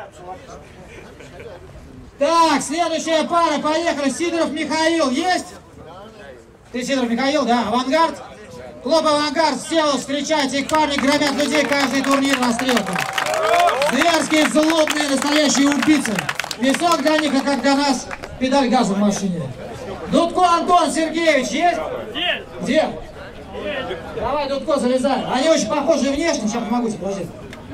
Так, следующая пара, поехали. Сидоров Михаил есть? Ты Сидоров Михаил, да? Авангард? Клуб Авангард, Сеул, встречайте их, парни громят людей каждый турнир на стрелку. Зверские, злобные, настоящие убийцы. Висок для них, а как для нас, педаль газа в машине. Дудко Антон Сергеевич есть? Где? Давай, Дудко, залезай. Они очень похожи внешне, сейчас помогу тебе, подожди.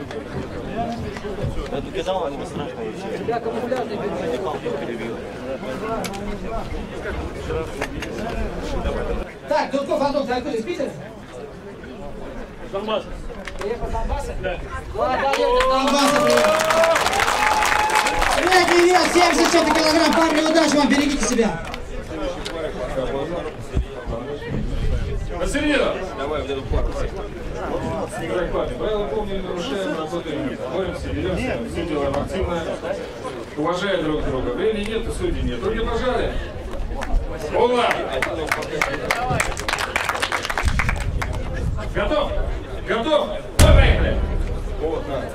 Так, Дудков Антон, ты откуда, из Питера? Донбасс. Приехал с Донбасса? Да. Ладно, с Донбасса приехал. Средний вес 74 килограмм, парни, удачи вам, берегите себя. Василина! Давай в эту пару. Правила помним, нарушаем, работаем, боремся, деремся, все делаем активно, уважая друг друга. Времени нет, и судей нет. Руки пожали. Ула! Готов? Готов? Поехали! Вот, на.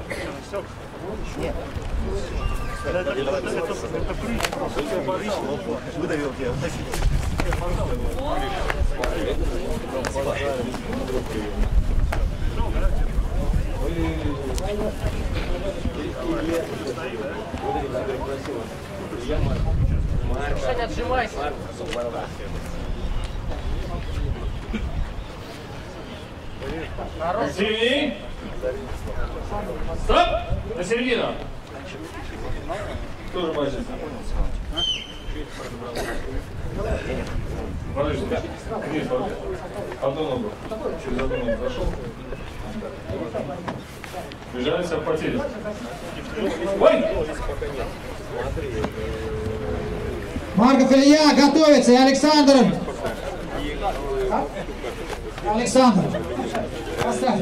Выдавил тебя. Саня, отжимайся. Активней. Стоп! На середину. Тоже бачит. Подожди. Вниз, подожди. Одну ногу. Через одну ногу зашел. Бежали, обхватили. Ой! Марков Илья готовится, и Александр. Александр. Поставь.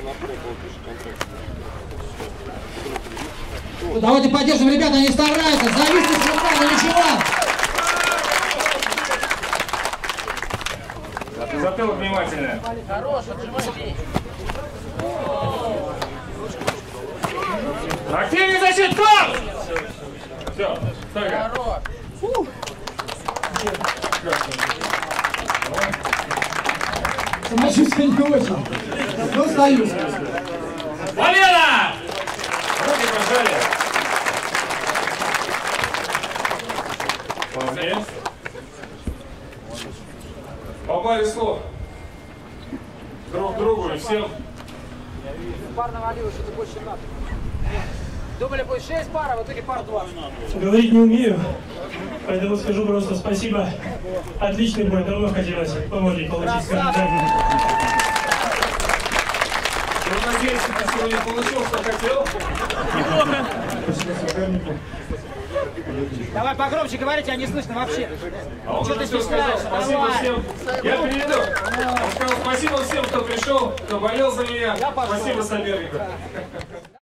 Давайте поддержим, ребята, они стараются. Зависит с руками, ничего. Затылок внимательно. Хорош, отжимай. Активный защит, стоп! Все, стойка. Самочувствие не очень. Ну, стою. Победа! Руки пожали. Молодец. По паре слов. Друг другу и всем. Пар навалилось, что-то больше надо. Думали, будет 6 пар, а в итоге пар 20. Говорить не умею, поэтому скажу просто спасибо. Отличный бой, давно хотелось помочь получить, скажем так. Я надеюсь, что ты сегодня получил, что хотел. Неплохо. Давай погромче говорите, а не слышно вообще. А он Что уже ты все сказал. стесняешься? Спасибо Давай. всем. Я переведу. Он сказал спасибо всем, кто пришел, кто болел за меня. Спасибо сопернику.